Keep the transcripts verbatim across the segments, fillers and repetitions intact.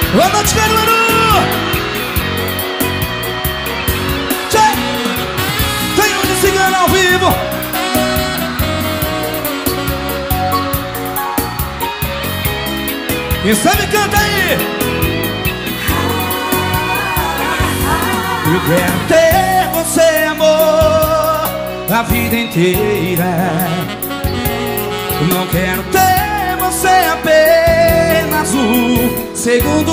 Boa noite, Caruaru! Tem um de cigano ao vivo. Quem sabe canta aí. Eu quero ter você, amor, a vida inteira. Eu não quero ter você apenas um segundo.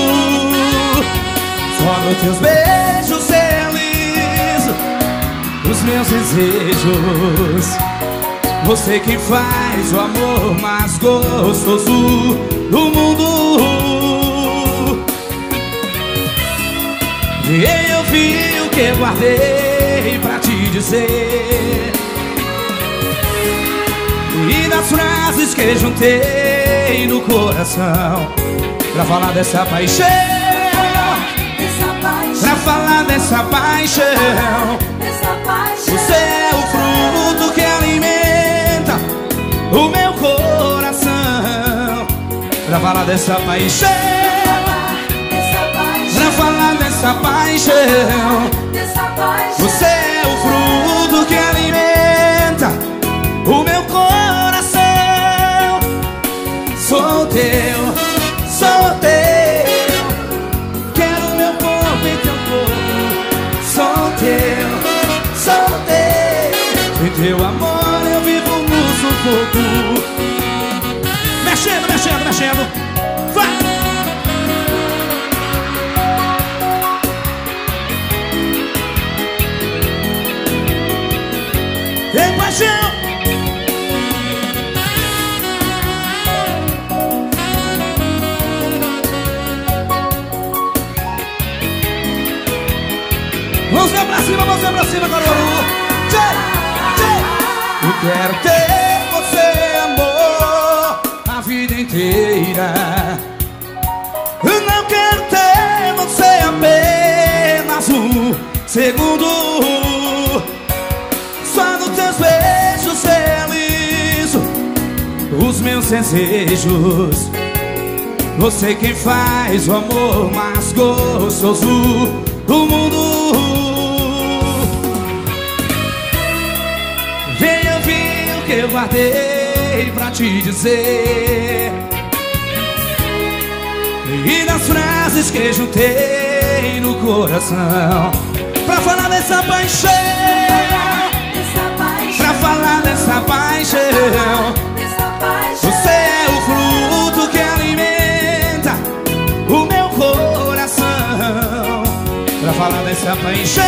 Só nos teus beijos eles, os meus desejos. Você quem faz o amor mais gostoso do mundo. E eu vi o que eu guardei pra te dizer, e das frases que juntei no coração pra falar dessa paixão, Dessa paixão, pra falar dessa paixão. dessa paixão. Você é o fruto que alimenta o meu coração. Pra falar dessa paixão, Dessa paixão, pra falar dessa paixão. dessa paixão. Você é o fruto que alimenta o meu coração. Sou teu, sou teu. Quero meu corpo em teu corpo. Sou teu, sou teu. Sem teu amor eu vivo no sufoco. Mexendo, mexendo, mexendo. Vai! Tem paixão. Mãozinha pra cima, mãozinha pra cima, Caruaru. Tchê, tchê. Eu quero ter você, amor, a vida inteira. Eu não quero ter você apenas um segundo. Só nos teus beijos realizo os meus desejos. Você quem faz o amor mais gostoso do mundo. Vem ouvir o que eu guardei pra te dizer, e das frases que juntei no coração pra falar dessa paixão. Pra falar dessa paixão. Você é o fruto que alimenta o meu coração. Pra falar dessa paixão,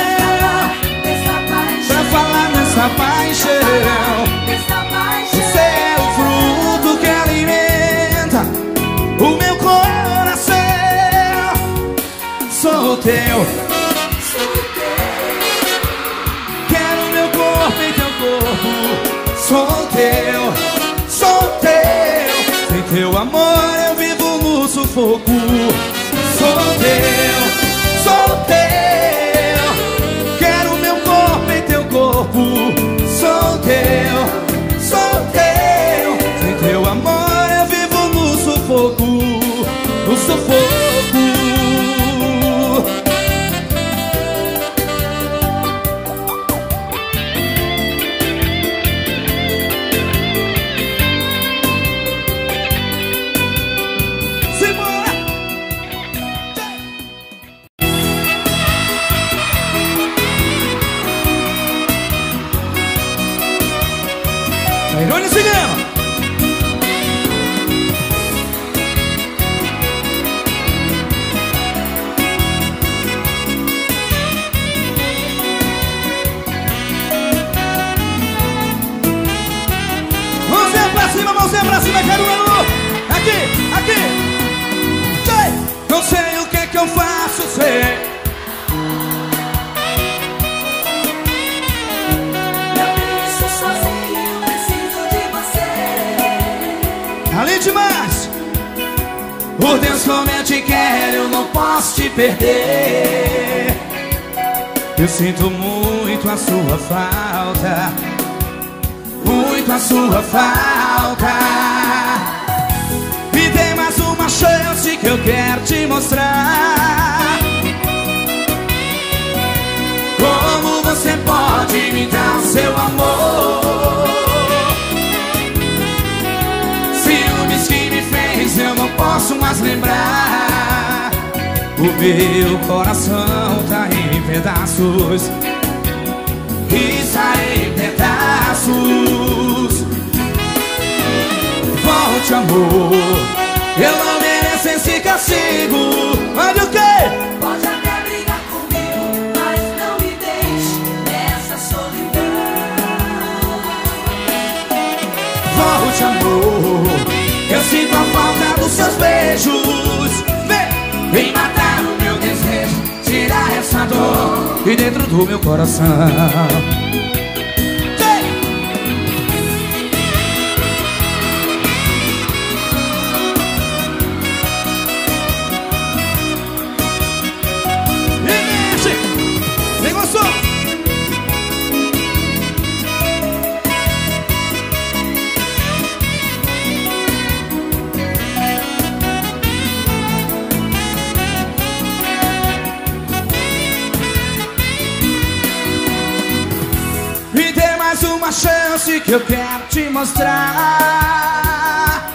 pra falar dessa paixão. Você é o fruto que alimenta o meu coração. Sou teu, quero meu corpo em teu corpo. Sou teu, sou teu. Sem teu amor eu vivo no sufoco. Sou teu, sou teu. Quero meu corpo em teu corpo. Sou teu, sou teu. Sem teu amor eu vivo no sufoco. No sufoco. Irônia Cigano. Mãozinha pra cima, mãozinha pra cima, Caruaru. Aqui, aqui. Sei. Não sei o que é que eu faço, sei. Ali demais. Por Deus, como eu te quero, eu não posso te perder. Eu sinto muito a sua falta, muito a sua falta. Me dê mais uma chance, que eu quero te mostrar. Como você pode me dar o seu amor? Ciúmes que me fez eu não posso mais lembrar. O meu coração tá em pedaços, está em pedaços. Volte, amor, eu não mereço esse castigo. Olha o quê? Pode até brigar comigo, mas não me deixe nessa solidão. Volte, amor, eu sinto a falta dos seus beijos. Vem, vem matar o meu desejo, tirar essa dor de dentro do meu coração. Uma chance que eu quero te mostrar.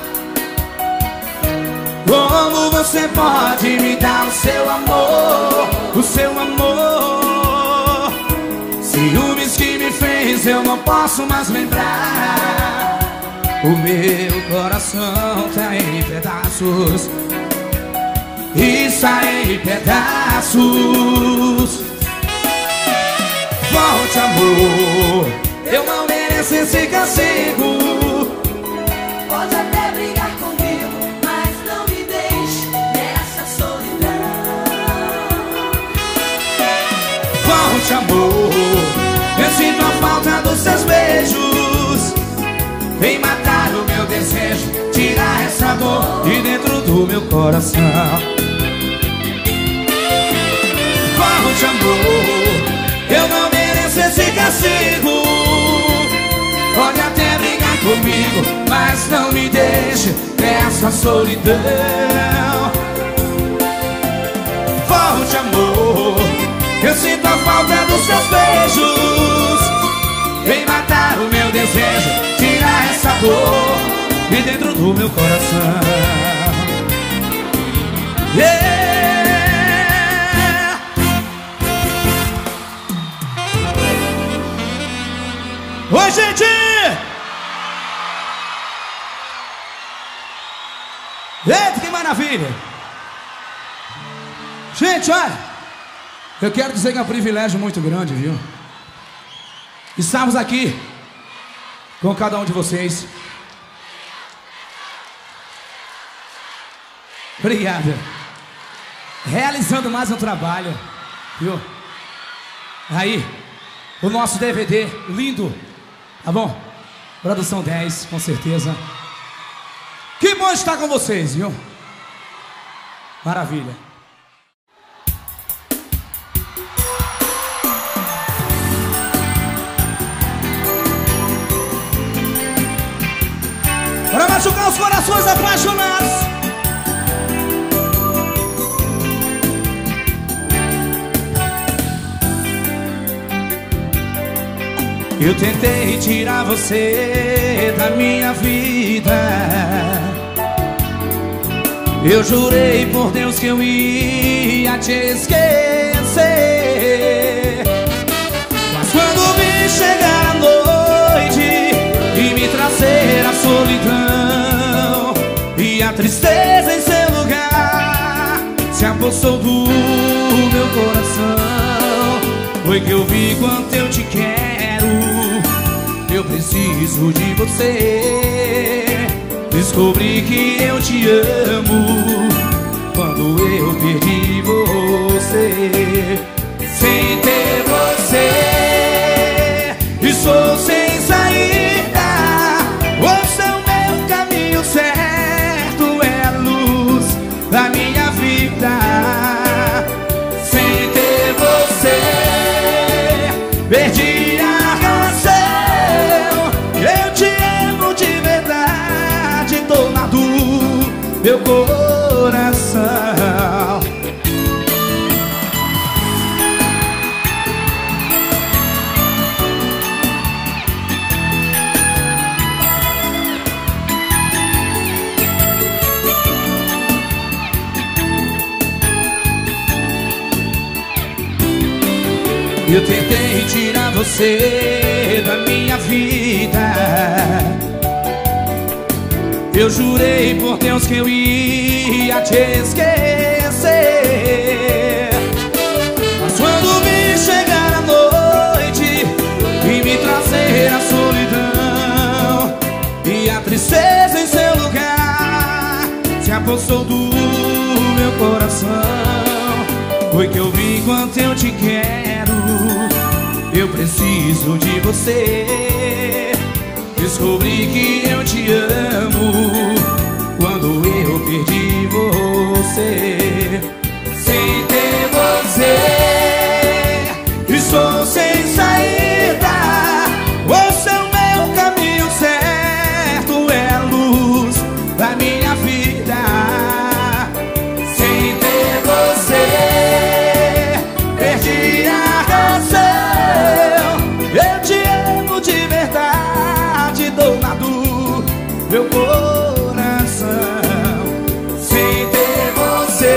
Como você pode me dar o seu amor, o seu amor. Ciúmes que me fez eu não posso mais lembrar. O meu coração tá em pedaços, está em pedaços. Volte, amor, eu não mereço esse castigo. Pode até brigar comigo, mas não me deixe nessa solidão. Volte, amor, eu sinto a falta dos seus beijos. Vem matar o meu desejo, tirar essa dor de dentro do meu coração. Volte, amor, eu não mereço esse castigo. Pode até brigar comigo, mas não me deixe nessa solidão. Volte, amor, eu sinto a falta dos seus beijos. Vem matar o meu desejo, tirar essa dor de dentro do meu coração. Yeah! Oi, gente! Eita, que maravilha! Gente, olha, eu quero dizer que é um privilégio muito grande, viu? Estamos aqui com cada um de vocês. Obrigado. Realizando mais um trabalho, viu? Aí, o nosso D V D lindo. Tá bom? Produção dez, com certeza. Que bom estar com vocês, viu? Maravilha. Para machucar os corações apaixonados. Eu tentei tirar você da minha vida. Eu jurei por Deus que eu ia te esquecer. Mas quando vi chegar a noite e me trazer a solidão e a tristeza em seu lugar se apossou do meu coração, foi que eu vi quanto eu te quero. Eu preciso de você. Descobri que eu te amo quando eu perdi você. Sem ter você, estou sem saída. Ouça o meu caminho certo, é a luz da minha vida. Sem ter você, perdi. Meu corpo Eu tentei tirar você da minha vida. Eu jurei por Deus que eu ia te esquecer. Mas quando me chegar a noite e me trazer a solidão e a tristeza em seu lugar se apossou do meu coração, foi que eu vi quanto eu te quero. Eu preciso de você. Descobri que eu te amo quando eu perdi você. Sem ter você, estou sem saída. Você é o meu caminho certo, é a luz da minha vida. Sem ter você, perdi a razão. Eu te amo de verdade, dona do meu coração. Sem ter você,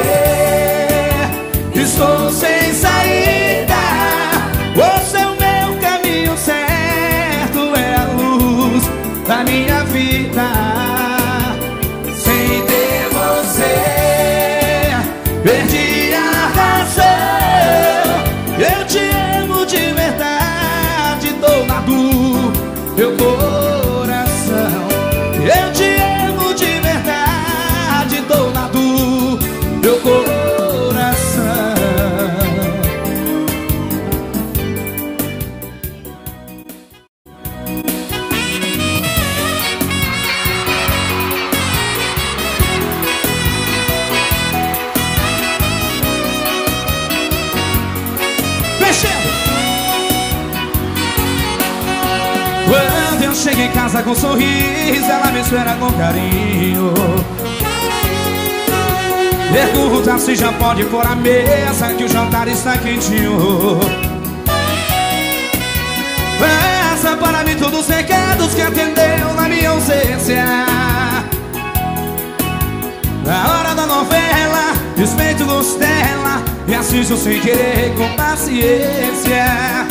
estou sem saída. Você é o meu caminho certo, é a luz da minha vida. Sem ter você, perdi a razão. Eu te amo de verdade, dona do meu coração. Eu te amo de verdade, dona do meu coração. Quando eu chego em casa com um sorriso, ela me espera com carinho. Pergunta se já pode pôr a mesa, que o jantar está quentinho. Passa para mim todos os recados que atendeu na minha ausência. Na hora da novela, respeito o gosto dela e assisto sem querer, com paciência.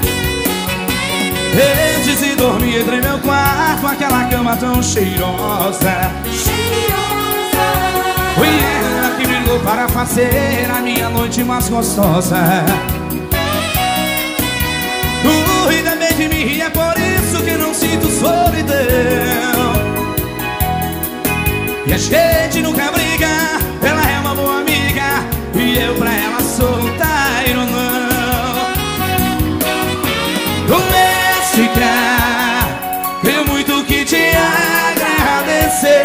Antes de dormir, entrei no meu quarto, aquela cama tão cheirosa. Cheirosa. Foi ela que me ligou para fazer a minha noite mais gostosa. Cuida bem de mim, é por isso que não sinto solidão. E a gente nunca briga, ela é uma boa amiga e eu pra ela sou um tairo não. Tenho muito que te agradecer.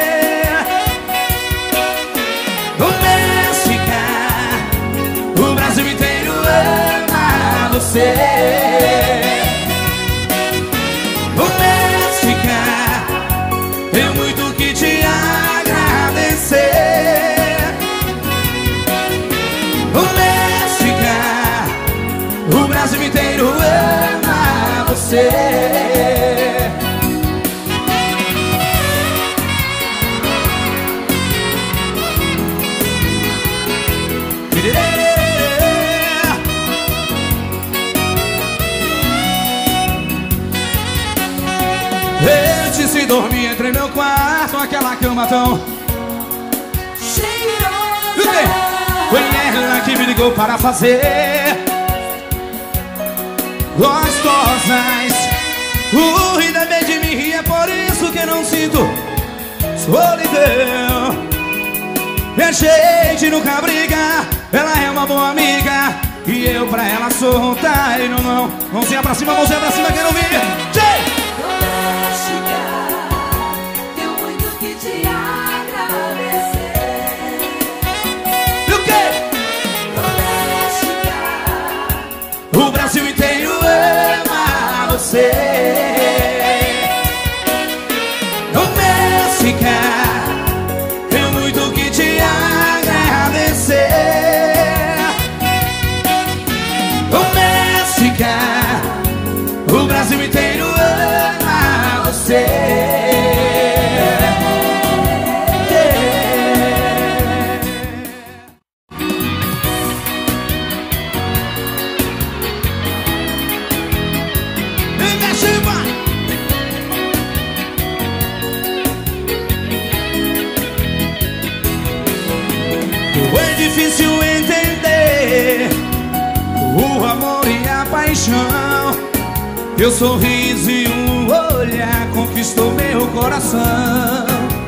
Doméstica, o Brasil inteiro ama você. Doméstica, tenho muito que te agradecer. Doméstica, o Brasil inteiro ama você. Antes de dormir, entrei no meu quarto, aquela cama tão Cheirosa. Foi ela que me ligou para fazer gostosas. Cuida bem de mim, é por isso que não sinto solidão. E a gente nunca briga, ela é uma boa amiga e eu pra ela sou um tairo não. Mãozinha pra cima, mãozinha pra cima, quero ouvir. Doméstica, tenho muito que te agradecer. E o quê? Doméstica, O Brasil inteiro ama você. Doméstica, tenho muito que te agradecer. Doméstica, o Brasil inteiro ama você. Teu sorriso e um olhar conquistou meu coração.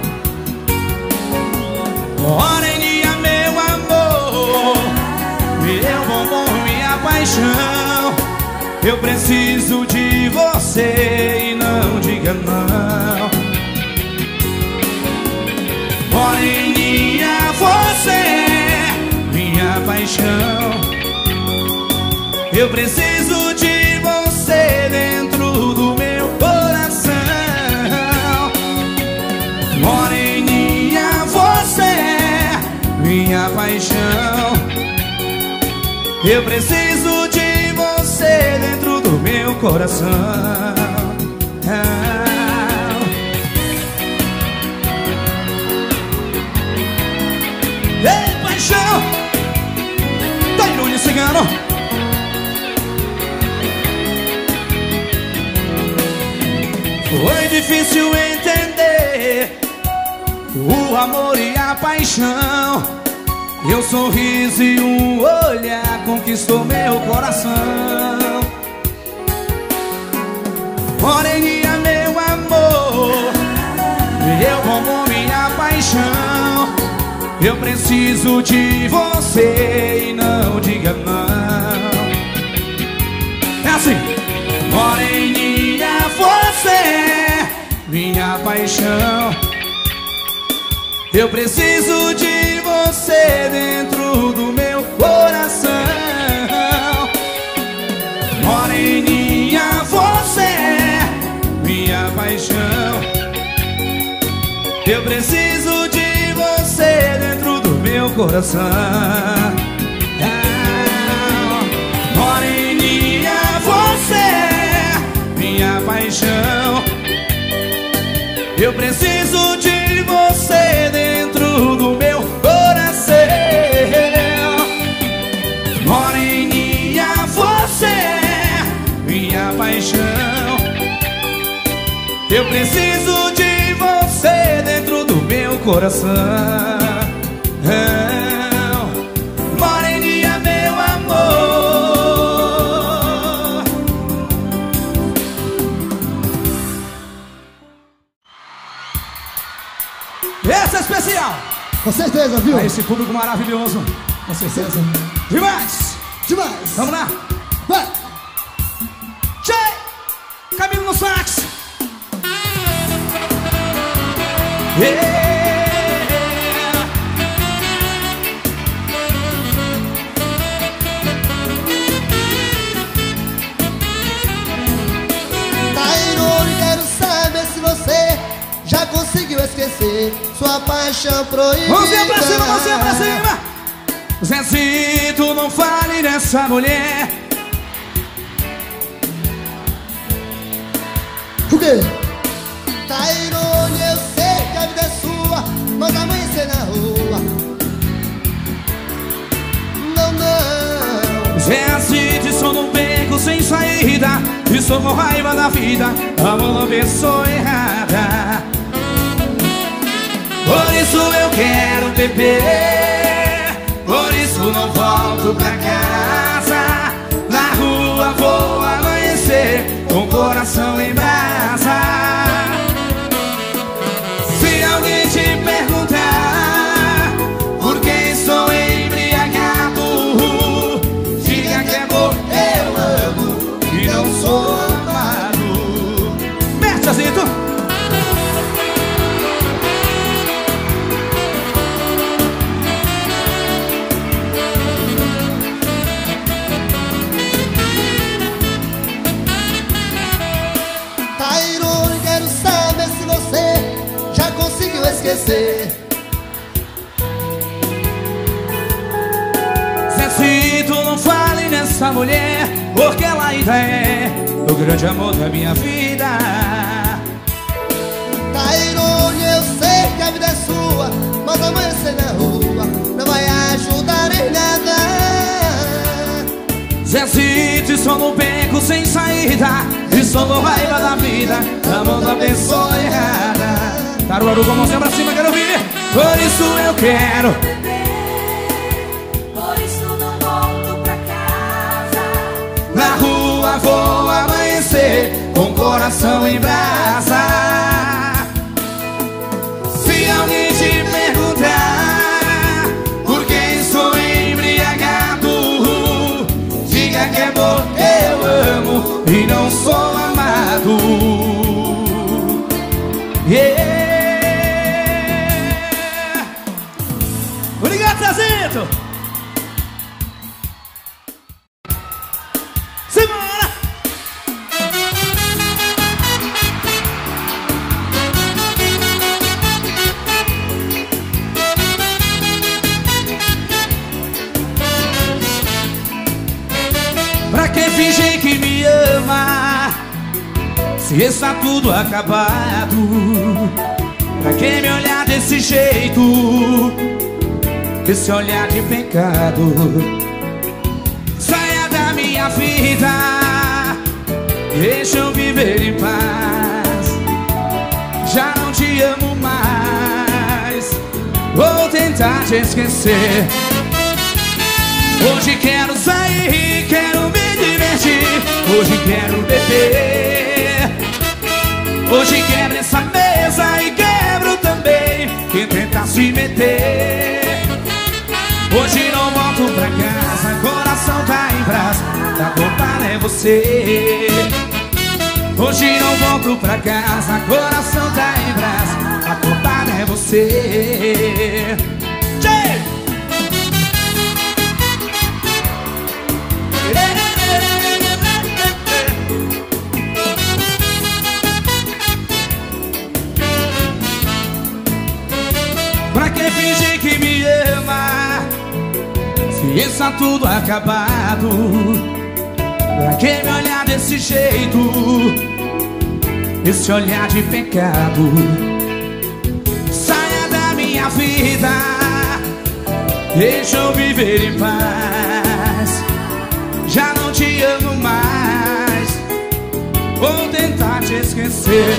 Moreninha, meu amor, meu bombom, minha paixão. Eu preciso de você e não diga não. Moreninha, você é minha paixão. Eu preciso de você dentro do meu coração. Moreninha, você é minha paixão. Eu preciso de você dentro do meu coração. Ei, paixão! Tairone Cigano. Foi difícil entender o amor e a paixão. E um sorriso e um olhar conquistou meu coração. Moreninha, meu amor, meu bombom, minha paixão. Eu preciso de você e não diga não. É assim. Moreninha, você é minha paixão. Eu preciso de você dentro do meu coração. Moreninha, você é minha paixão. Eu preciso de você dentro do meu coração. Moreninha, você é minha paixão. Eu preciso de você dentro do meu coração. Moreninha, você é minha paixão. Eu preciso de você dentro do meu coração. Moreninha, meu amor. Essa é especial. Com certeza, viu? A esse público maravilhoso. Com certeza. Demais. Demais. Vamos lá. Vai. Tchê. Camilo no sax. Yeah. Tairone, quero saber se você já conseguiu esquecer sua paixão proibida. Mãozinha pra cima, mãozinha pra cima. Zezito, não fale dessa mulher. O quê? Tairone, eu sei que a vida é sua, mas amanhecer na rua não, não. Zezito, sou num beco sem saída e sou com raiva da vida, amo uma pessoa errada. Por isso eu quero beber, por isso não volto pra casa. Na rua vou amanhecer com o coração em brasa. Se alguém te perguntar por que estou embriagado, diga que é porque eu amo e não sou amado. Mete, Zezito. Tairone, quero saber se você já conseguiu esquecer. Zezito, não fale nessa mulher, porque ela ainda é o grande amor da minha vida. Tairone, eu sei que a vida é sua, mas amanhecer na rua não vai ajudar em nada. Zezito, estou no beco sem saída e sou com raiva da vida, amando a pessoa errada. Caruaru com a mãozinha pra cima, quero ouvir. Por isso eu quero beber, por isso não volto pra casa. na rua vou amanhecer coração em brasa. Se alguém te perguntar por que estou embriagado, diga que é porque eu amo e não sou amado. Yeah. Obrigado, Zezito. Simbora! Pra quem fingir que me ama, se está tudo acabado? Pra quem me olhar desse jeito, esse olhar de pecado, saia da minha vida, deixa eu viver em paz. Já não te amo mais, vou tentar te esquecer. Hoje quero sair, quero me divertir, hoje quero beber. Hoje quebro essa mesa e quebro também quem tentar se meter. Hoje não volto pra casa, coração tá em brasa, a culpada é você. Hoje não volto pra casa, coração tá em brasa, a culpada é você. Tchê! Pra quem finge que me ama, se está tudo acabado? Pra quem me olhar desse jeito, esse olhar de pecado, saia da minha vida, deixa eu viver em paz. Já não te amo mais, vou tentar te esquecer.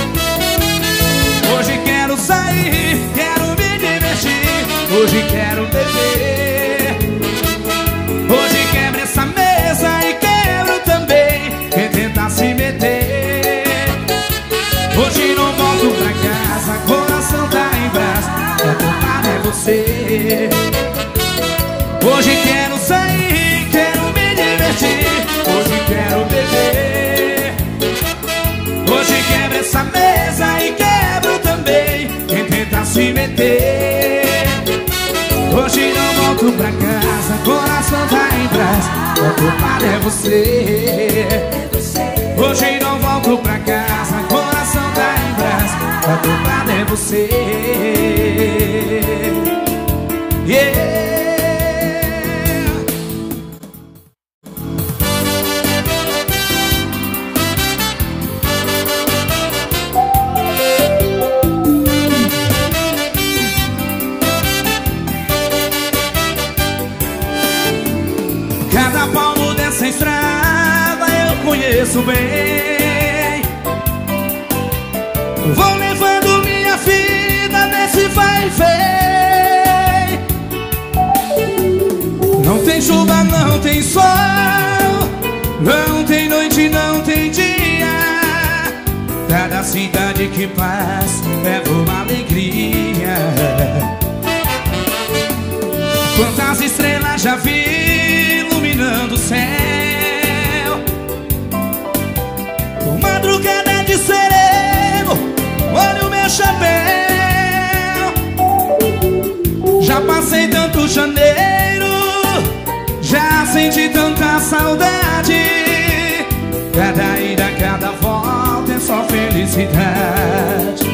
Hoje quero sair, quero me divertir, hoje quero beber. Hoje quebro essa mesa e quebro também quem tentar se meter. Hoje não volto pra casa, coração tá em brasa, a culpada é você. Hoje quero sair, quero me divertir, hoje quero beber. Hoje quebro essa mesa e quebro também quem tenta se meter. Hoje não volto pra casa, coração tá em brasa, a culpada é você. Hoje não volto pra casa, coração tá em brasa, a culpada é você. Yeah. Cada palmo dessa estrada eu conheço bem. Vou levando minha vida nesse vai e vem. Não tem chuva, não tem sol, não tem noite, não tem dia. Cada cidade que passa leva uma alegria. Quantas estrelas já vi iluminando o céu, madrugada de sereno, olha o meu chapéu. Já passei tanto janeiro, já senti tanta saudade. Cada ida, cada volta é só felicidade.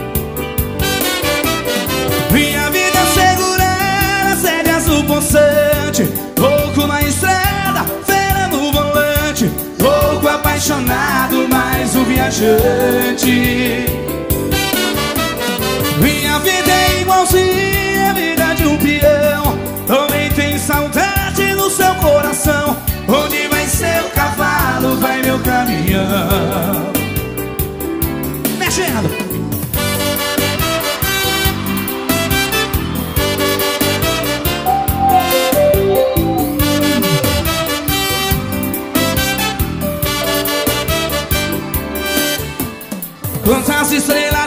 Minha vida segurada, sede azul possante, louco na estrada, feira no volante, louco apaixonado, mais um viajante. Minha vida é igualzinha a vida de um peão, também tem saudade no seu coração. Onde vai seu cavalo, vai meu caminhão. Mexendo.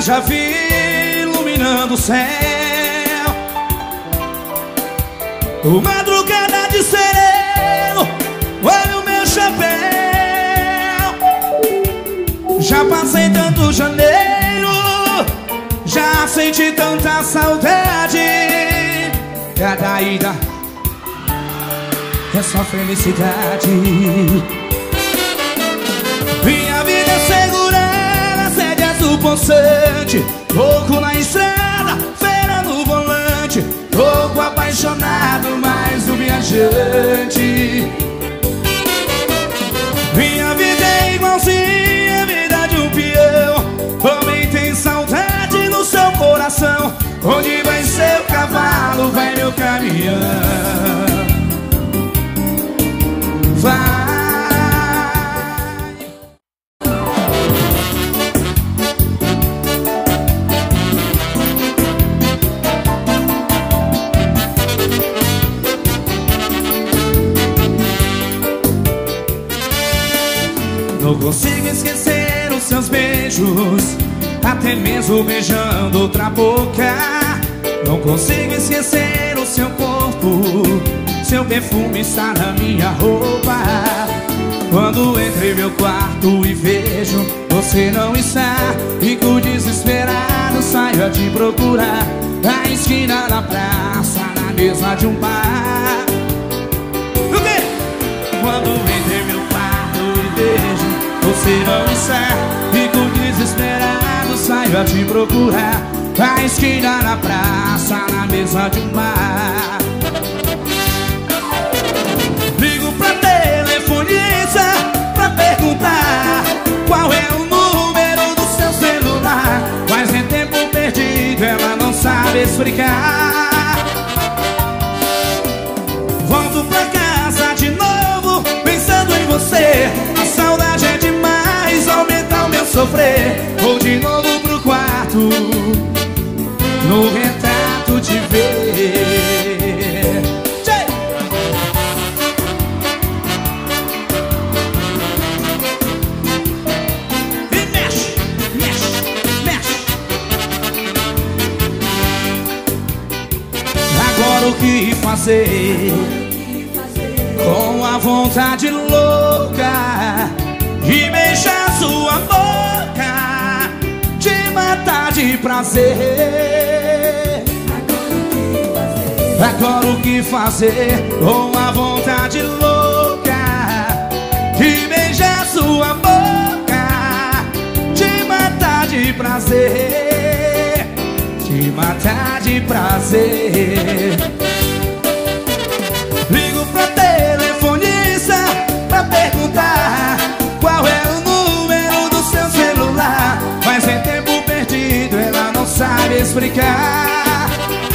já vi iluminando o céu. O madrugada de sereno, olha o meu chapéu. Já passei tanto janeiro, já senti tanta saudade. Cada ida é só felicidade. Minha vida é segurada, sede azul possante. Louco na estrada, feira no volante. Louco apaixonado, mais um viajante. Minha vida é igualzinha a vida de um peão. Homem tem saudade no seu coração. Onde vai seu cavalo, vai meu caminhão. Vai. Não consigo esquecer os seus beijos, até mesmo beijando outra boca. Não consigo esquecer o seu corpo, seu perfume está na minha roupa. Quando entrei meu quarto e vejo você não está, fico desesperado, saio a te procurar. Na esquina da praça, na mesa de um bar. O quê? Quando entrei meu quarto e vejo você não está, fico desesperado, saio a te procurar. Na esquina da praça, na mesa de um bar. Ligo pra telefonista pra perguntar qual é o número do seu celular. Mas em tempo perdido ela não sabe explicar. Volto pra casa de novo, pensando em você. A saudade é demais, aumenta o meu sofrer. Vou de novo pro quarto, no retrato te ver. Tchê! E mexe, mexe, mexe. Agora o que fazer com a vontade louca de beijar sua boca, de matar de prazer. Agora o que fazer com a vontade louca de beijar sua boca, de matar de prazer, de matar de prazer. Ligo pra telefonista pra perguntar qual é o número do seu celular. Mas em tempo perdido ela não sabe explicar.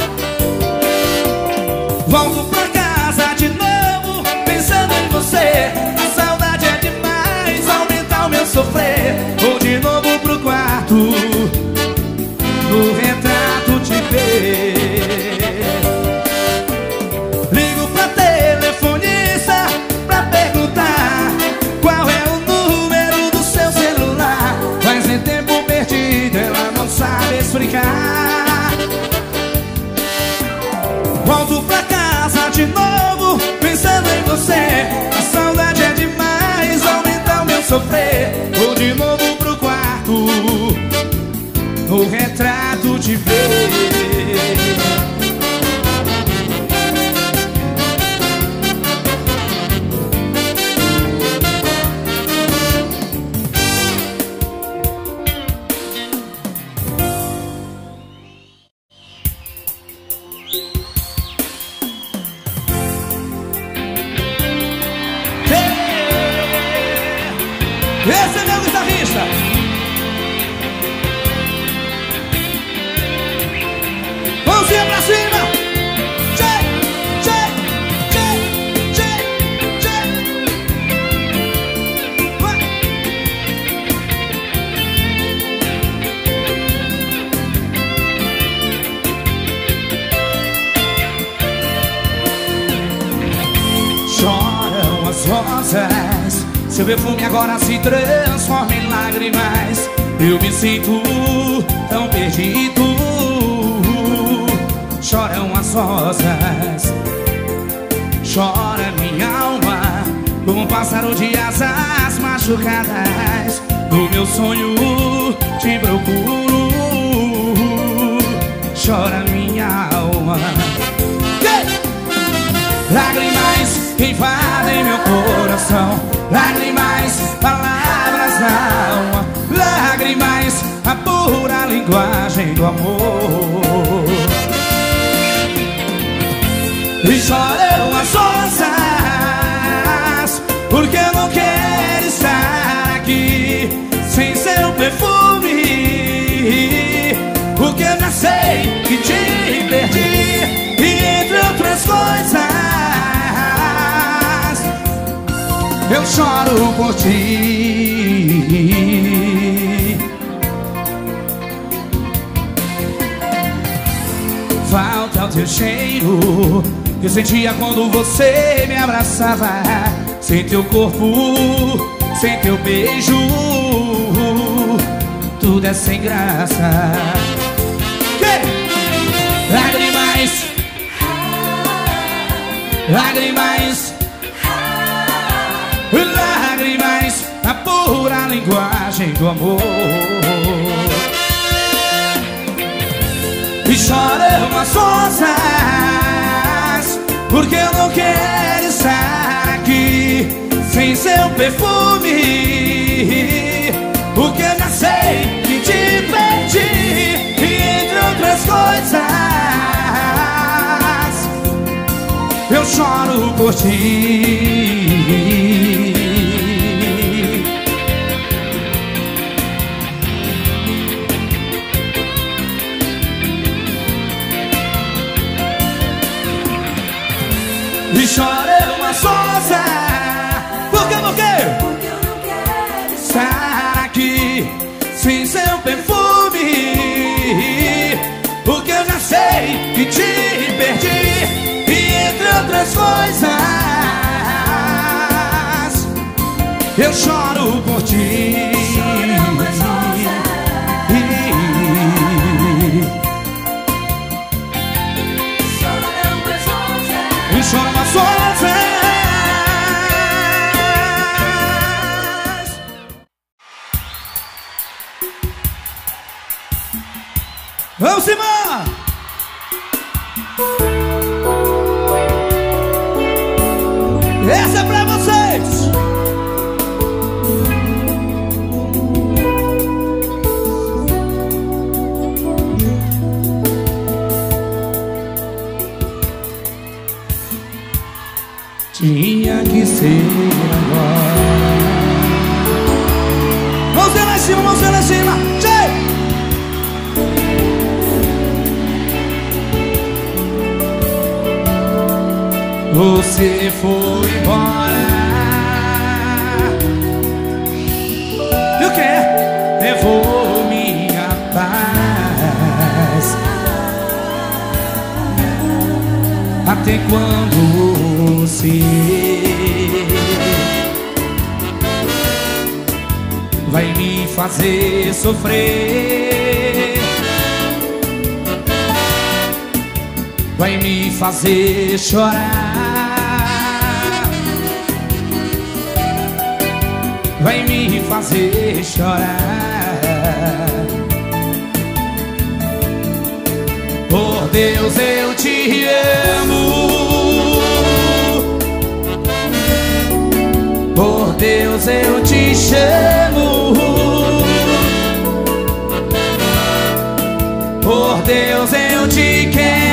Volto pra casa de novo, pensando em você. A saudade é demais, aumenta o meu sofrer. Vou de novo pro quarto, no retrato te ver. Ligo pra telefonista pra perguntar qual é o número do seu celular. Mas em tempo perdido ela não sabe explicar. Volto pra casa de novo, pensando em você. A saudade é demais, aumenta o meu sofrer. Vou de novo pro quarto, no retrato te ver. Esse é meu guitarrista. Mãozinha pra cima. Tchê, tchê, tchê, tchê, tchê. Vai. Choram as rosas, seu perfume agora se transforma em lágrimas. Eu me sinto tão perdido. Choram as rosas, chora minha alma, como um pássaro de asas machucadas. No meu sonho te procuro, chora minha alma. Lágrimas que invadem meu coração, lágrimas, palavras da alma, lágrimas, a pura linguagem do amor. E choram as rosas, porque eu não quero estar aqui sem seu perfume, porque eu já sei que te perdi. E entre outras coisas, eu choro por ti. Falta o teu cheiro que eu sentia quando você me abraçava. Sem teu corpo, sem teu beijo, tudo é sem graça. Que? Lágrimas, lágrimas, lágrimas, a pura linguagem do amor. E choram as rosas, porque eu não quero estar aqui sem seu perfume, porque eu já sei que te perdi. E entre outras coisas, eu choro por ti. E choram as rosas, porque eu não quero, Porque eu não quero estar aqui sem seu perfume, porque eu já sei que te perdi. E entre outras coisas, eu choro por ti. Choram as rosas, choram as rosas. E choram as rosas. Vamos embora! Essa é pra vocês! Tinha que ser agora. Mãozinha lá em cima, mãozinha lá em cima. Cheio! Você foi embora. E o que? Levou minha paz. Até quando você vai me fazer sofrer? Vai me fazer chorar, vai me fazer chorar. Por Deus eu te amo, por Deus eu te chamo, por Deus eu te quero.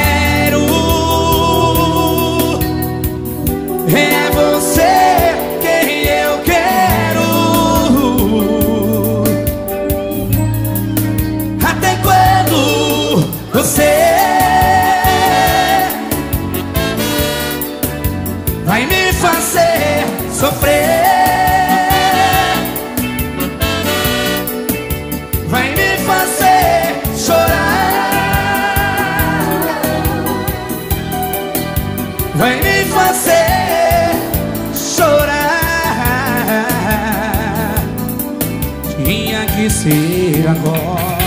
É você quem eu quero. Até quando você vai me fazer sofrer? Vai me fazer chorar? Vai me fazer chorar? Tinha que ser agora.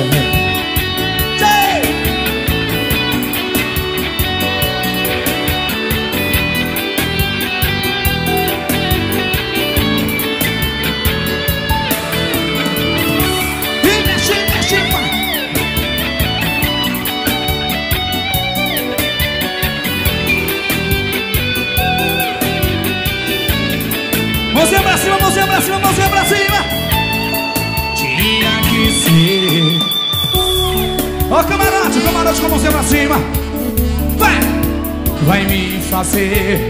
Mãozinha pra cima, mãozinha pra cima, mãozinha pra cima. Tinha que ser. Ó, camarote, camarote com a mãozinha pra cima. Vai! Vai me fazer.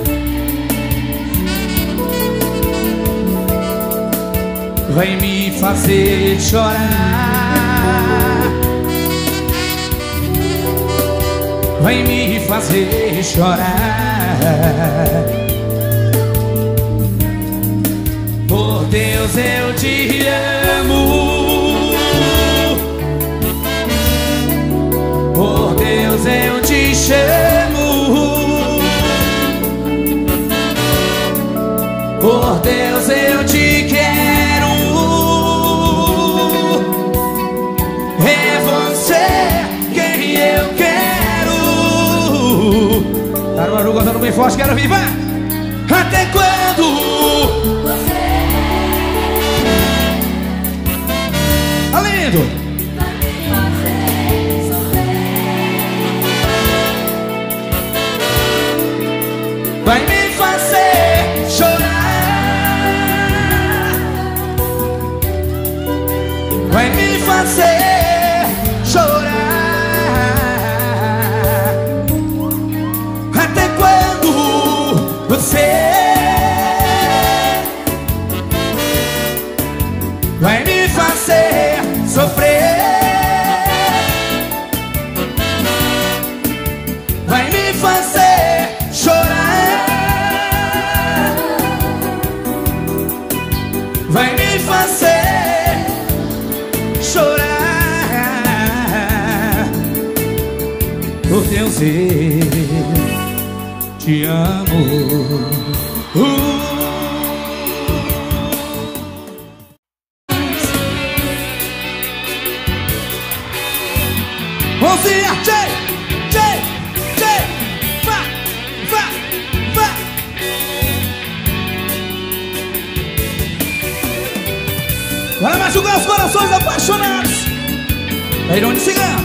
Vai me fazer chorar. Vai me fazer chorar. Por Deus eu te amo. Por Deus eu te chamo. Por Deus eu te quero. É você quem eu quero. Caruaru cantando bem forte, quero vir, vai! Até quando? Lindo! Vai me fazer chorar. Vai me fazer chorar. Até quando você vai me fazer sofrer? Vai me fazer chorar. Vai me fazer chorar. Por Deus eu te amo. uh. Mãozinha, tchê, tchê, tchê. Vai, vai, vai. Para machucar os corações apaixonados. É Irone Cigano.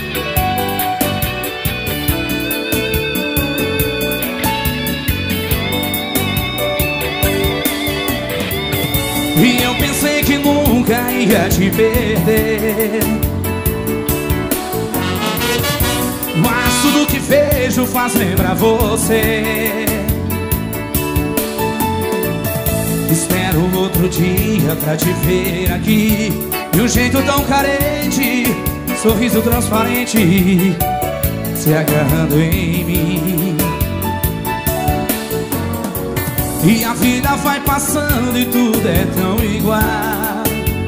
E eu pensei que nunca ia te perder, mas tudo que vejo faz lembrar você. Espero outro dia pra te ver aqui, de um jeito tão carente, sorriso transparente, se agarrando em mim. E a vida vai passando e tudo é tão igual.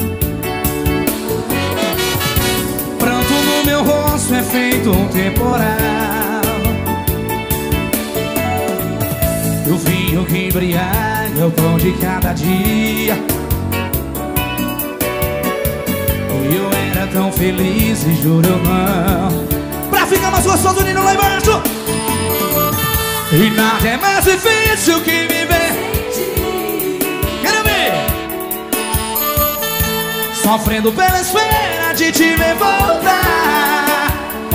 Pranto no meu rosto é feito um temporal. O vinho que embriaga é o pão de cada dia. E eu era tão feliz e juro eu não. Pra ficar mais gostoso, Nino, lá embaixo. E nada é mais difícil que viver. Quero ver. Sofrendo pela espera de te ver voltar.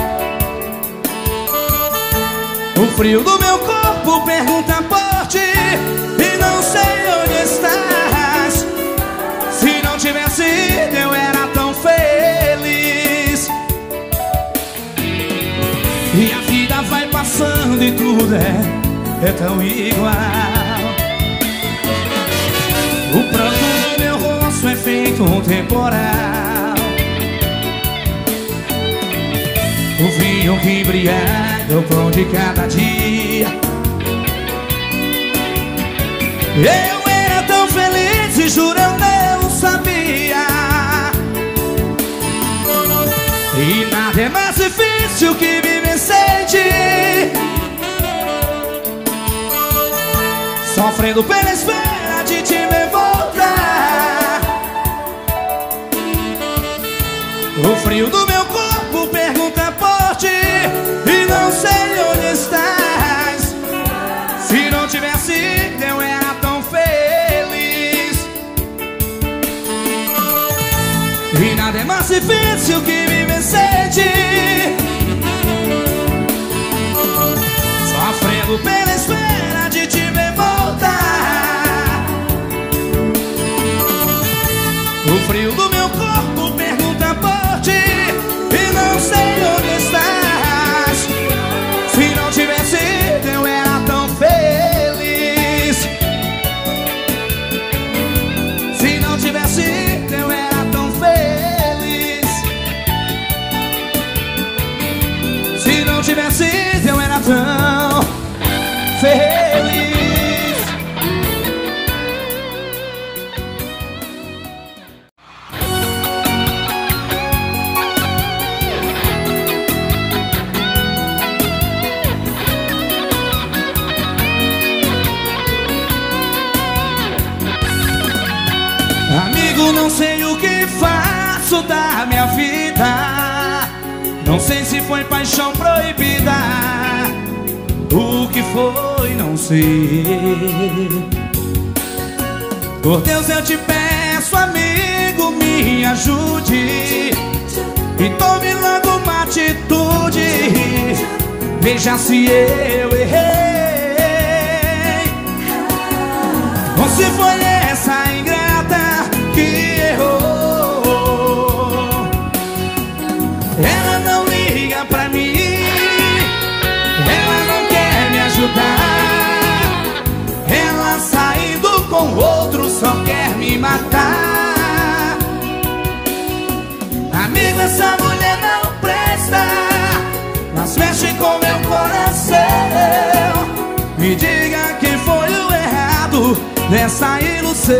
O frio do meu corpo pergunta por ti e não sei onde estás. Se não tivesse ido eu era tão feliz. E a vida vai passando e tudo é, é tão igual. O pranto no meu rosto é feito um temporal. O vinho que embriaga é o pão de cada dia. Eu era tão feliz e juro eu não sabia. E nada é mais difícil que viver sem ti. Sofrendo pela espera de te ver voltar. frio do meu corpo pergunta por ti e não sei onde estás. Se não tivesse ido eu era tão feliz. E nada é mais difícil que viver sem ti, sofrendo pela espera de te ver voltar. O frio do meu corpo pergunta por ti e não sei onde estás. Se não tivesse ido eu era tão feliz. Se não tivesse ido eu era tão feliz. Se não tivesse ido eu era tão feliz. Amigo, não sei o que faço da minha vida. Não sei se foi paixão proibida. O que foi, não sei. Por Deus eu te peço, amigo, me ajude e tome logo uma atitude. Veja se eu errei ou se foi essa ingrata que errou. Ela não liga pra mim, ela não quer me ajudar. Ela saindo com outro só quer me matar. Amigo, essa mulher não presta, mas mexe com meu coração. Me diga quem foi o errado nessa ilusão.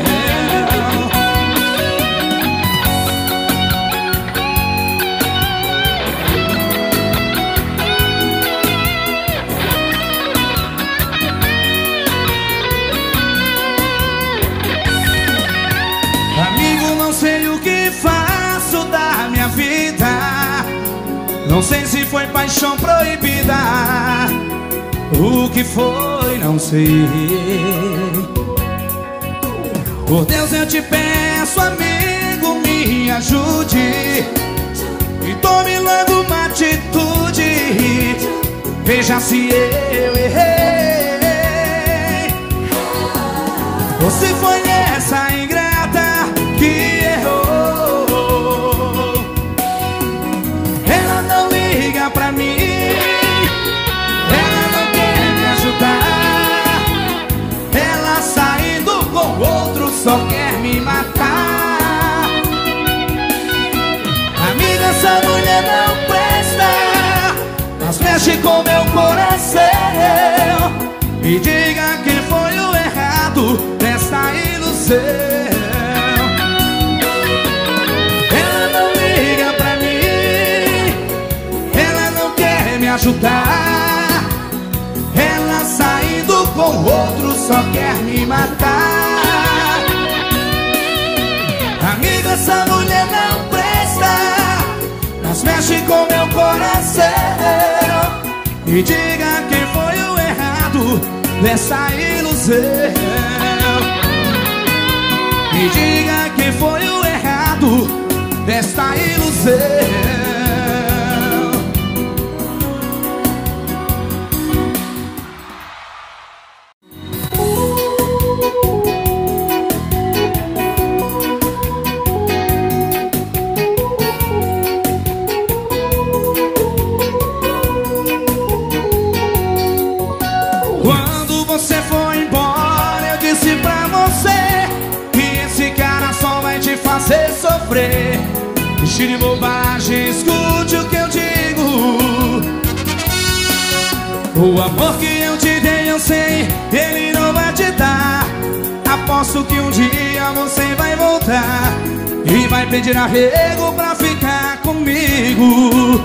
Amigo, não sei o que faço da minha vida. Não sei se foi paixão proibida. O que foi, não sei. Por Deus eu te peço, amigo, me ajude e tome logo uma atitude. Veja se eu errei ou se foi essa ingrata que errou. Ela não liga pra mim, ela não quer me ajudar. Ela saindo com outro só quer me matar. Amiga, essa mulher não presta, mas mexe com meu coração. Me diga quem foi o errado nessa ilusão. Ela não liga pra mim, ela não quer me ajudar. Ela saindo com outro só quer me matar. Amiga, essa mulher não presta, mas mexe com meu coração. Me diga quem foi o errado nessa ilusão. Me diga quem foi o errado desta ilusão. Quando você foi embora, eu disse pra você que esse cara só vai te fazer sofrer. Deixe de bobagem, escute o que eu digo. O amor que eu te dei, eu sei, ele não vai te dar. Aposto que um dia você vai voltar e vai pedir arrego pra ficar comigo.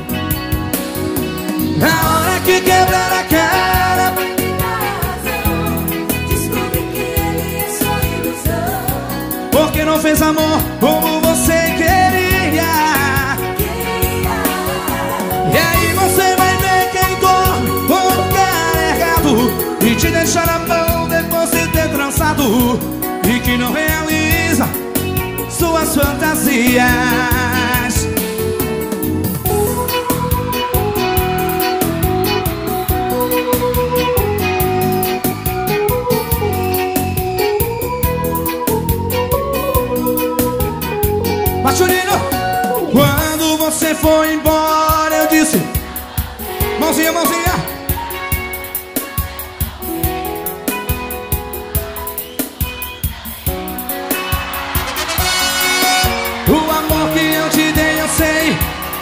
Na hora que quebrar a cara, porque não fez amor como você queria. deixar a mão depois de ter trançado e que não realiza suas fantasias. Machurino, quando você foi embora eu disse: mãozinha, mãozinha. O amor que eu te dei eu sei.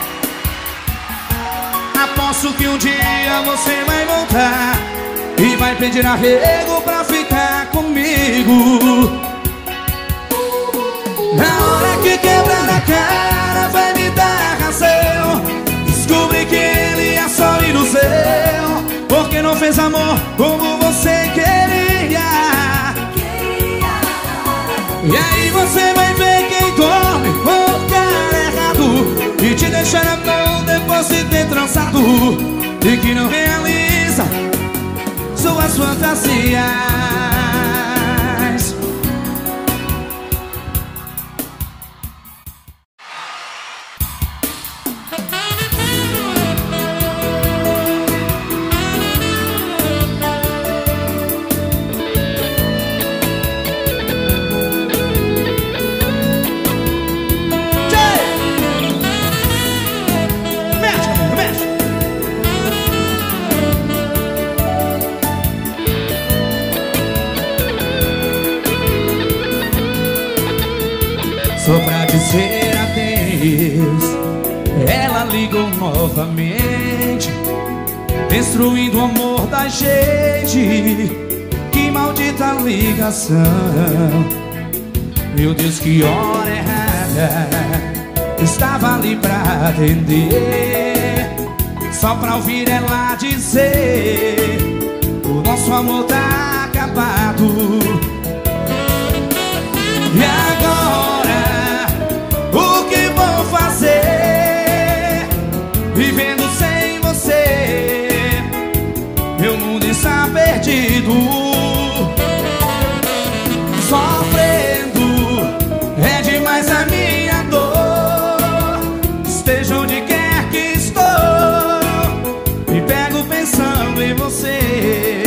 Aposto que um dia você vai voltar e vai pedir arrego pra ficar comigo. Na hora que quebrar a cara vai me dar razão. Descobri que ele é só ilusão, porque não fez amor como você queria. E aí você vai ver quem dorme com o cara errado e te deixar na mão depois de ter trançado e que não realiza suas fantasias. Só pra dizer adeus, ela ligou novamente, destruindo o amor da gente. Que maldita ligação. Meu Deus, que hora errada. Estava ali pra atender, só pra ouvir ela dizer: o nosso amor tá acabado. E agora, o que vou fazer? Vivendo sem você, meu mundo está perdido. Sofrendo, é demais a minha dor. Esteja onde quer que estou, me pego pensando em você.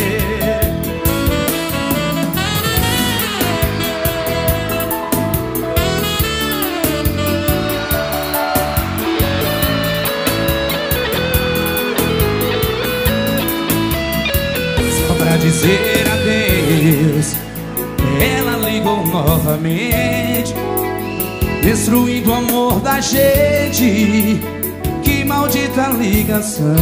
Dizer adeus, ela ligou novamente, destruindo o amor da gente. Que maldita ligação.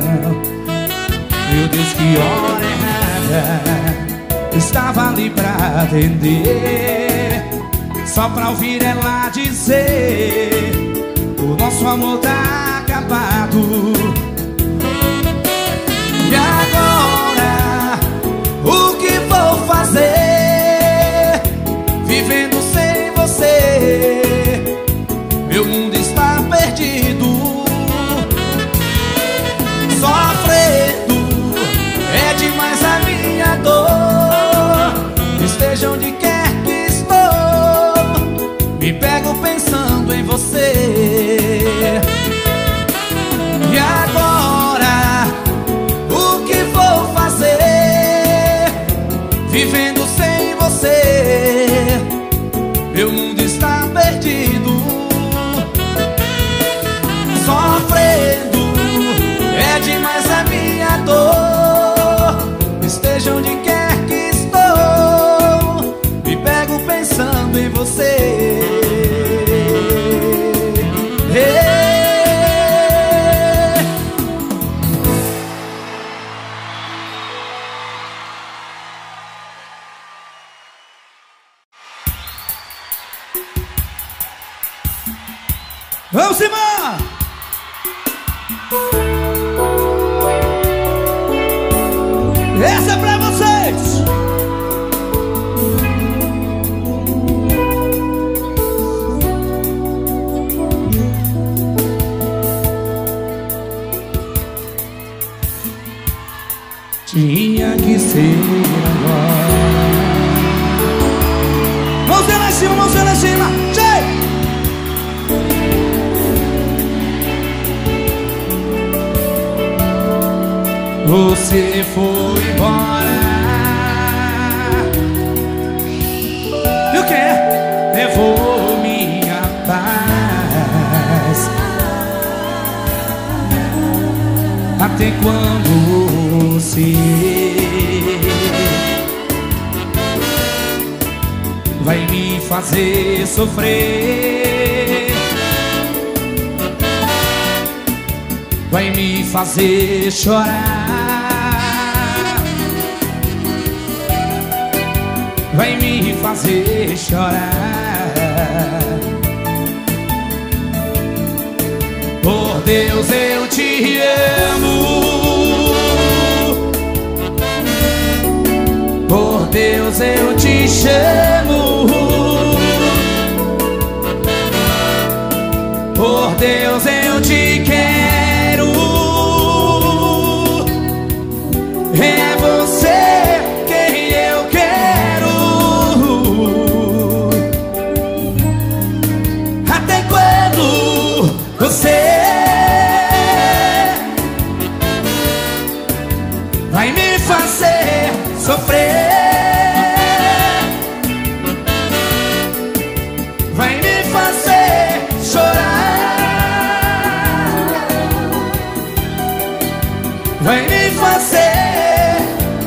Meu Deus, que hora errada. Estava ali pra atender, só pra ouvir ela dizer: o nosso amor tá acabado. E agora, o que vou fazer? Vivendo sem você, meu mundo está perdido. Sofrendo, é demais a minha dor. Esteja onde quer que estou, me pego pensando em você. E agora, o que vou fazer? Vivendo sem você, meu mundo está perdido. Sofrendo, é demais a minha dor. Esteja onde quer que estou, me pego pensando em você. Hey. Vamos embora! Essa é pra vocês! tinha que ser agora. Mãozinha lá em cima, mãozinha lá em cima. Tchê! Você foi embora. E o que? Levou minha paz. Até quando você vai me fazer sofrer? Vai me fazer chorar? Vai me fazer chorar? Por Deus eu te amo. Por Deus eu te chamo. Por Deus eu te quero. É você quem eu quero. Até quando você vai me fazer sofrer? Vai me fazer chorar? Vai me fazer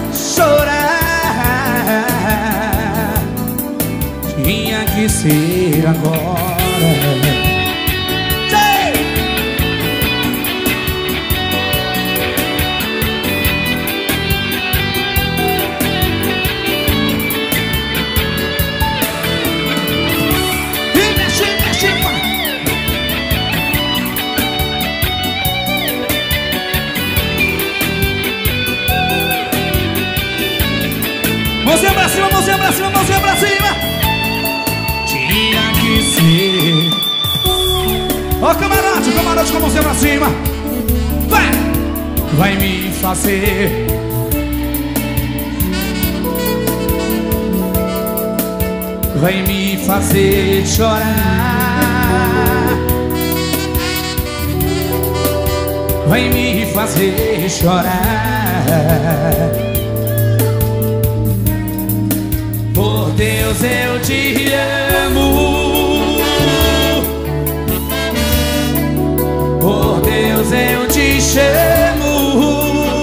chorar? Tinha que ser agora. Mãozinha pra cima, mãozinha pra cima, mãozinha pra cima. Tinha que ser. Ó, camarote, camarote com a mãozinha pra cima. Vai! Vai me fazer. Vai me fazer chorar. Vai me fazer chorar. Por Deus eu te amo. Por Deus eu te chamo.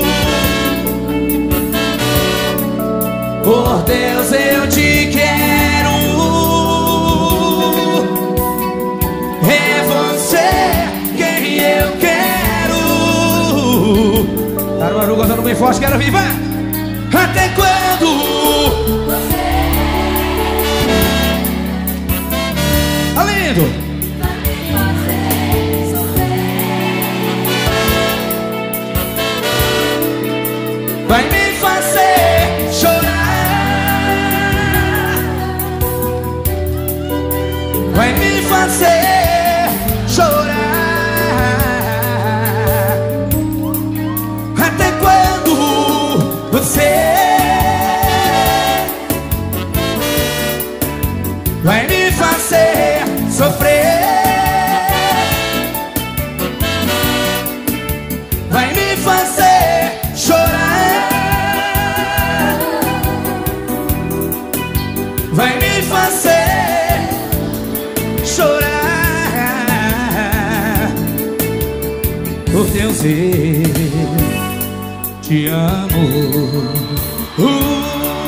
Por Deus eu te quero. É você quem eu quero. Caruaru cantando bem forte, quero vir, vai! Até quando? Lindo. Vai me fazer chorar. Vai me fazer chorar. Até quando você vai me fazer sofrer? Vai me fazer chorar? Vai me fazer chorar? Por Deus eu te amo. uh.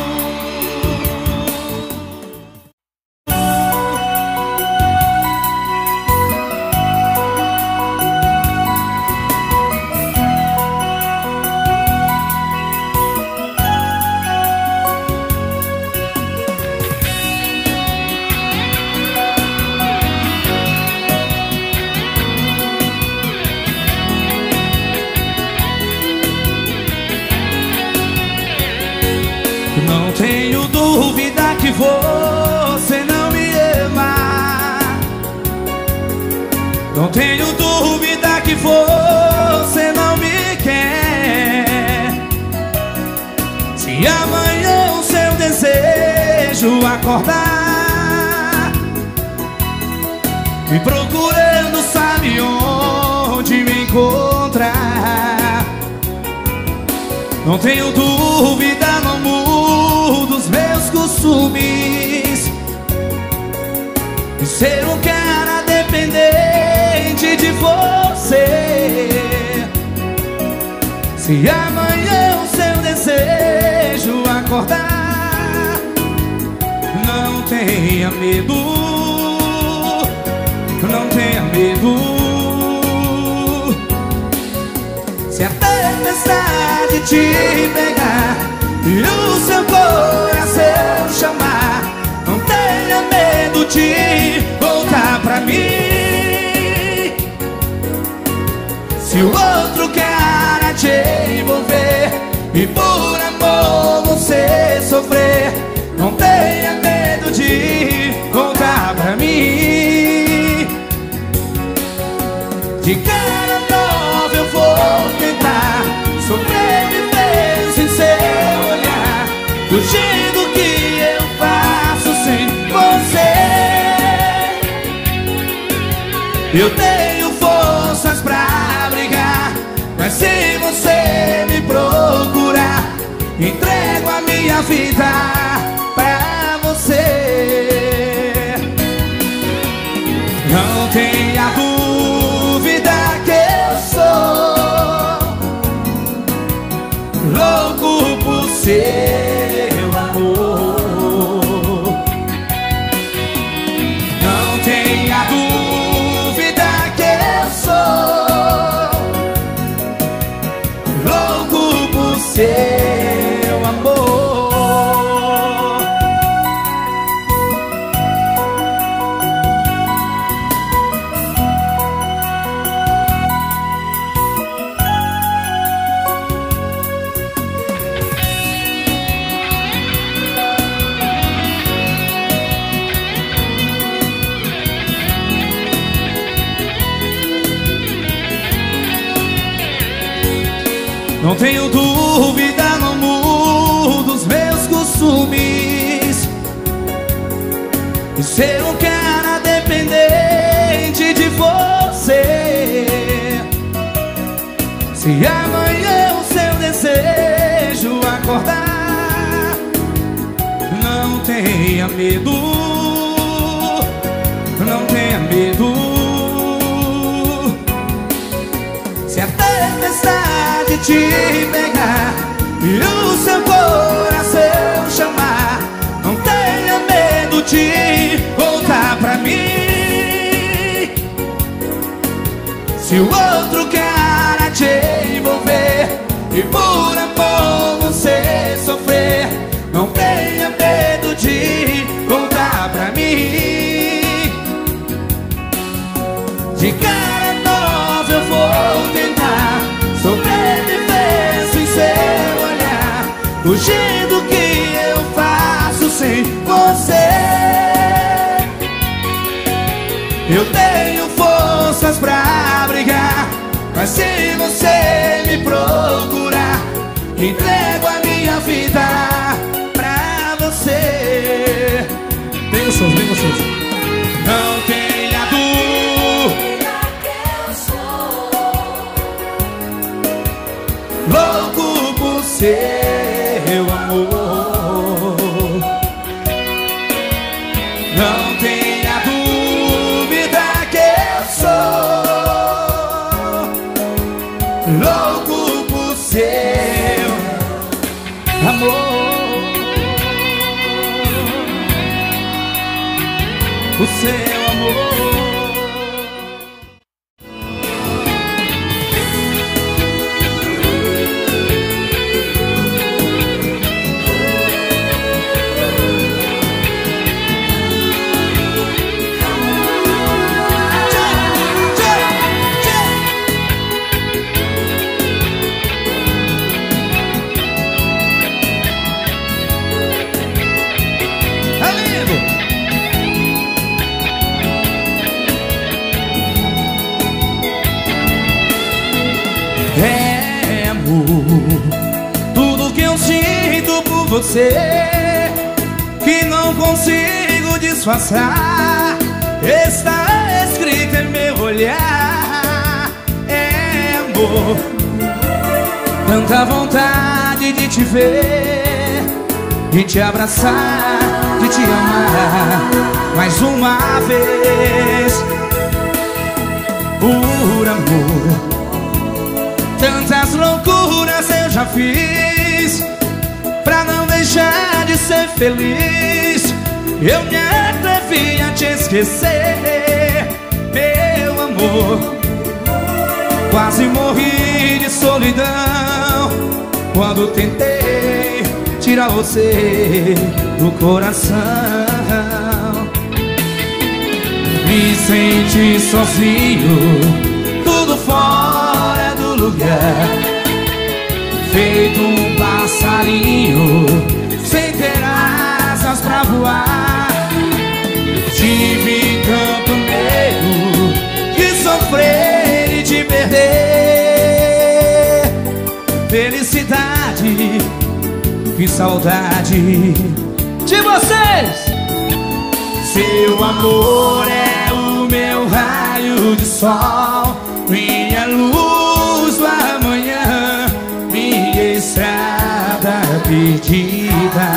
Não tenho dúvida que você não me ama. Não tenho dúvida que você não me quer. Se amanhã o seu desejo acordar me procurando, sabe onde me encontrar. Não tenho dúvida, não mudo os meus costumes de ser um cara dependente de você. Se amanhã o seu desejo acordar, não tenha medo, não tenha medo. Se a tempestade te pegar e o seu coração chamar, não tenha medo de voltar pra mim. Se o outro cara te envolver e por amor você sofrer, não tenha medo de voltar pra mim. De cara nova eu vou tentar sobreviver sem seu olhar, do jeito que eu faço sem você. Eu tenho forças pra brigar, mas se você me procurar, entrego a minha vida pra você. Não tenha dúvida que eu sou louco por seu amor. Não tenha dúvida que eu sou louco por seu amor. Não tenho dúvida, não mudo os meus costumes de ser um cara dependente de você. Se amanhã o seu desejo acordar, não tenha medo, não tenha medo. Se a tempestade te pegar e o seu coração chamar, não tenha medo de voltar pra mim. Se o outro cara te envolver e por amor você sofrer, não tenha medo de voltar pra mim. De cara nova eu vou tentar sobreviver sem seu olhar, do jeito que eu faço sem você. Eu tenho forças pra brigar, mas se você me procurar, entrego a minha vida pra você. Vem vocês, vem vocês. Não tenha dúvida que eu sou louco por seu amor. Não tenha dúvida que eu sou louco por seu amor. Por seu amor. que eu sinto por você, que não consigo disfarçar, está escrito em meu olhar. É amor, tanta vontade de te ver, de te abraçar, de te amar mais uma vez. Por amor, tantas loucuras eu já fiz pra não deixar de ser feliz. Eu me atrevi a te esquecer, meu amor. Quase morri de solidão quando tentei tirar você do coração. Me senti sozinho, tudo fora do lugar, feito um passarinho sem ter asas pra voar. Tive tanto medo de sofrer e de perder. Felicidade, que saudade de vocês. Seu amor é o meu raio de sol, minha luz do amanhã, minha estrada perdida.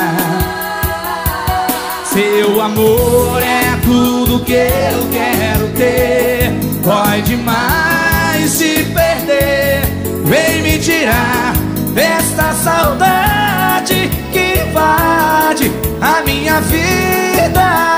Seu amor é tudo que eu quero ter, dói demais se perder. Vem me tirar desta saudade que invade a minha vida.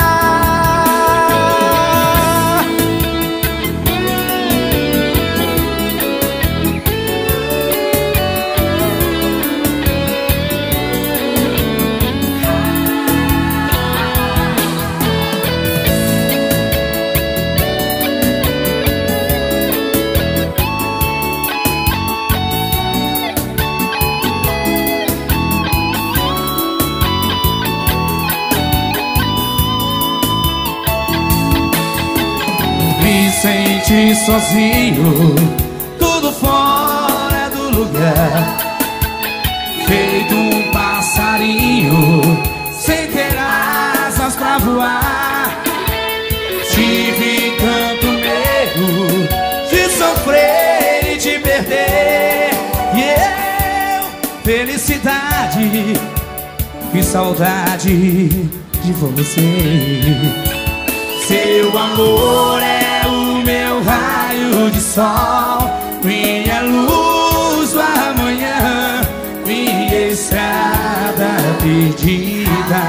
Sente sozinho, tudo fora do lugar, feito um passarinho sem ter asas pra voar. Tive tanto medo de sofrer e de perder. E eu, felicidade, que saudade de você. Seu amor é o meu raio de sol, minha luz do amanhã, minha estrada perdida.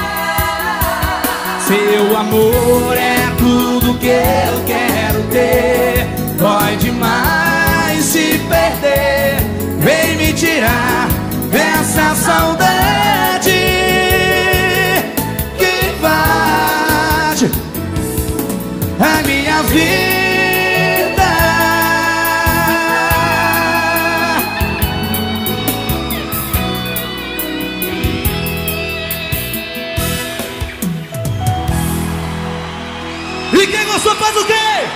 Seu amor é tudo que eu quero ter, dói demais se perder. Vem me tirar dessa saudade que invade a minha vida. E quem gostou faz o quê?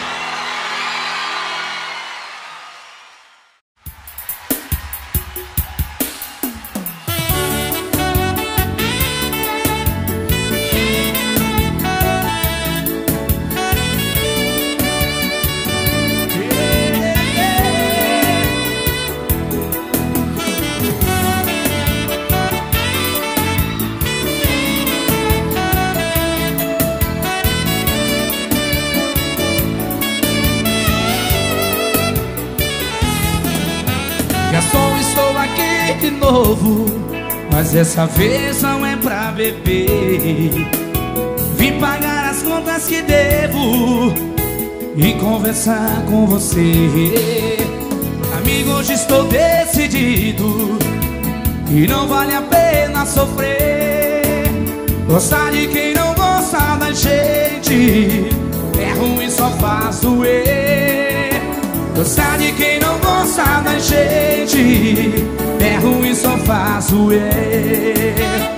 Garçom, estou aqui de novo, mas dessa vez não é pra beber. Vim pagar as contas que devo e conversar com você. Amigo, hoje estou decidido e não vale a pena sofrer. Gostar de quem não gosta da gente é ruim, só faz doer. Gostar de quem não gosta da gente é ruim, só faz doer.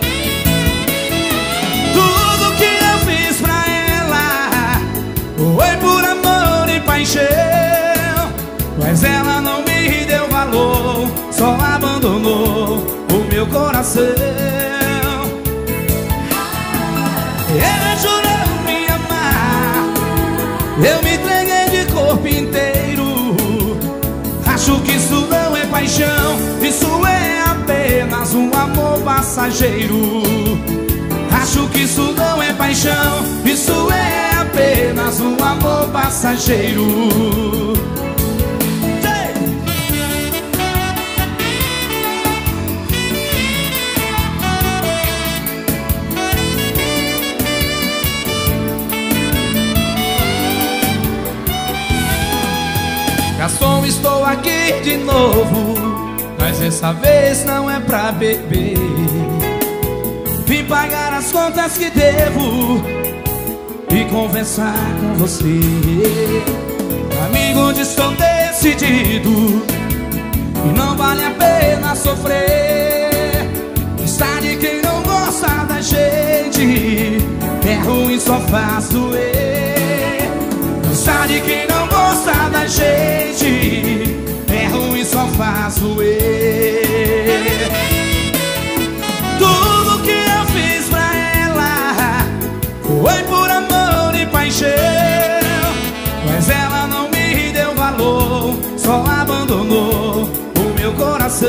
Tudo que eu fiz pra ela foi por amor e paixão, mas ela não me deu valor, só abandonou o meu coração. Ela jurou me amar, eu me entreguei de corpo inteiro. Acho que isso não é paixão, isso é apenas um amor passageiro. Acho que isso não é paixão, isso é apenas um amor passageiro. Garçom, estou aqui de novo, mas dessa vez não é pra beber. Vim pagar as contas que devo e conversar com você. Amigo, onde estou decidido e não vale a pena sofrer. Está de quem não gosta da gente, é ruim, só faz doer. Está de quem não gosta da gente, é ruim, só faz doer. Tudo que eu fiz pra ela foi por amor e paixão, mas ela não me deu valor, só abandonou o meu coração.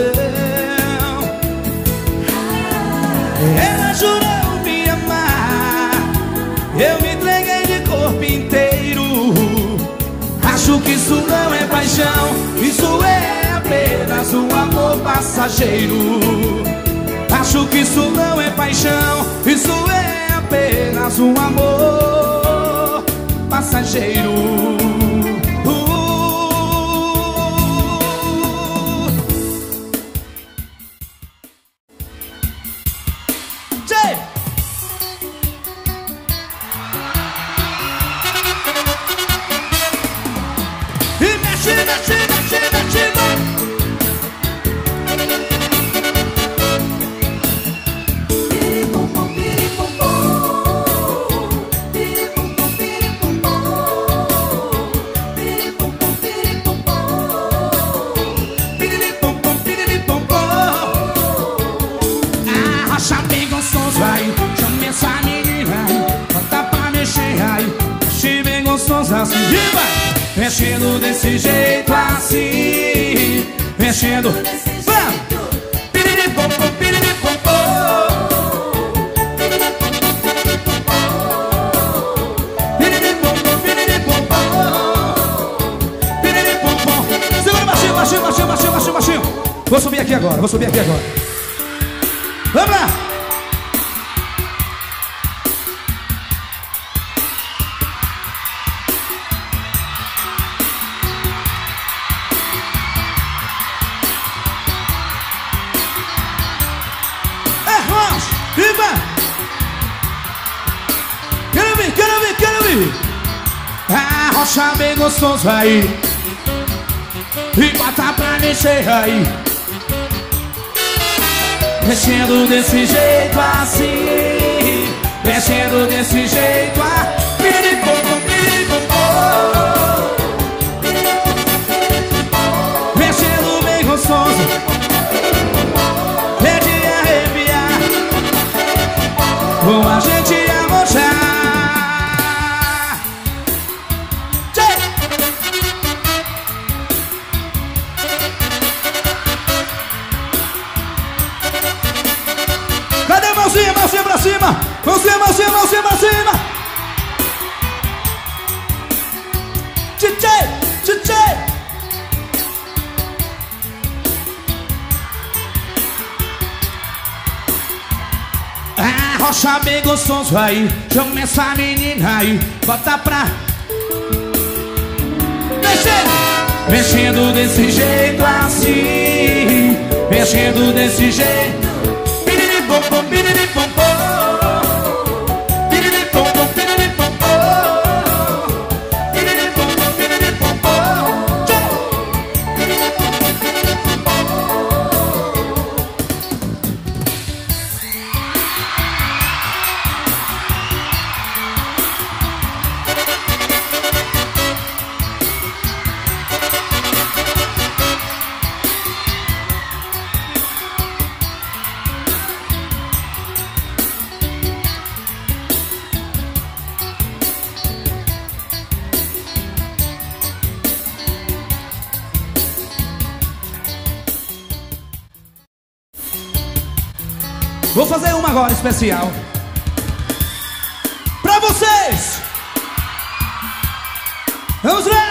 Ela jurou me amar, eu me entreguei de corpo inteiro. Acho que isso não é paixão, isso é apenas um amor passageiro. Acho que isso não é paixão, isso é apenas um amor passageiro. uh. Tchê! E mexe, mexe, mexe, mexe, arrocha bem gostoso aí, chama essa menina aí, bota pra mexer aí, mexe bem gostoso assim, e vai mexendo desse jeito assim, mexendo desse jeito, piriripompom, piriripompom, piriripompom, piriripompom, piriripompom. Segura baixinho, baixinho, baixinho, baixinho, baixinho, baixinho. Vou subir aqui agora, vou subir aqui agora. Vamos lá! É Rocha! Viva! Quero ver, quero ver, quero ver! Arrocha bem gostoso aí e bota pra mexer aí, mexendo desse jeito assim, mexendo desse jeito assim. Piriripompom, piriripompom, mexendo bem gostoso, é de arrepiar, com a gente arrochar. Cadê mãozinha, mãozinha pra cima? Mãozinha, mãozinha, mãozinha pra cima. Tchê, tchê, tchê. Arrocha bem gostoso aí, chama essa menina aí, bota pra mexendo, mexendo desse jeito assim, mexendo desse jeito. Piriripompom, piriripompom, piriripompom, piriripompom, piriripompom, piriripompom. Vou fazer uma agora especial pra vocês. Vamos lá!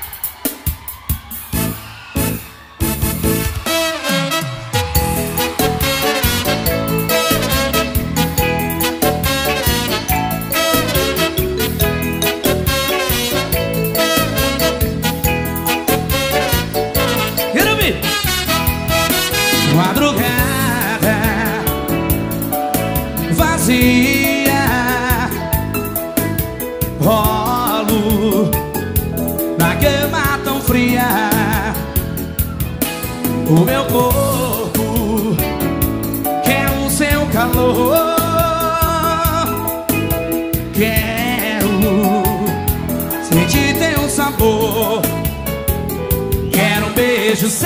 Quero ouvir! Madrugada vazia, rolo na cama tão fria. O meu corpo quer o seu calor. Quero sentir teu sabor. Quero um beijo seu.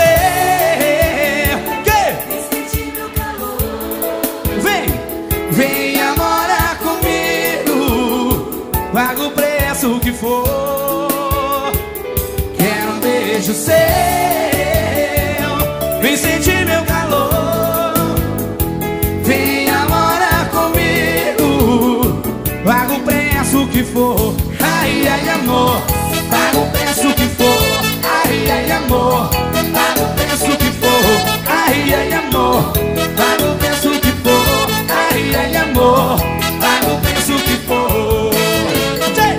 Que? Sentir meu calor. Vem, venha morar comigo. Paga o preço que for. Quero um beijo seu. Vem sentir meu calor. Venha morar comigo. Paga o preço que for. Ai, ai, amor. Paga o preço que for. Ai, ai, amor. Paga o preço que for. Ai, ai, amor. Paga o preço que for. Ai, ai, amor. Paga o preço que for. Tchê!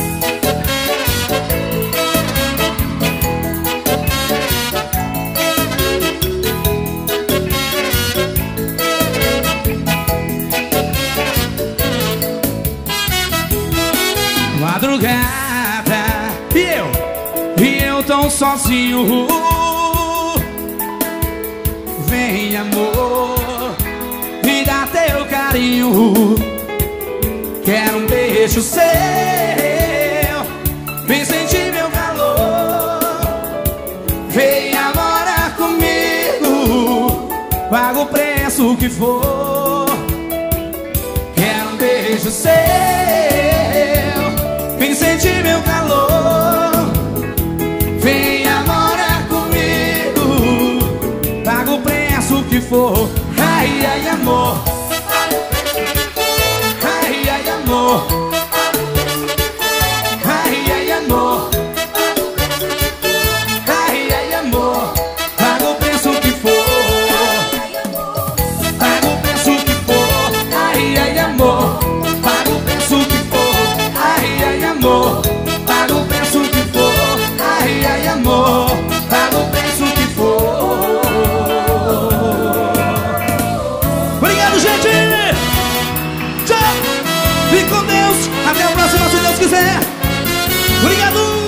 Madrugada e eu, e eu tão sozinho. Vem, amor, me dá teu carinho. Quero um beijo seu. Vem sentir meu calor. Venha morar comigo. Paga o preço que for. Quero um beijo seu. Vem sentir meu calor. Venha morar comigo. Paga o preço que for. Ai, ai, amor. Ai, ai, amor. Ai, ai, amor. Ai, ai, amor. Paga o preço que for. Paga o preço que for. Ai, ai, amor. Paga o preço que for. Ai, ai, amor. Paga o preço que for. Ai, ai, amor. Paga o preço que for. Obrigado, gente! Tchau! Fique com Deus! Até a próxima, se Deus quiser! Obrigado!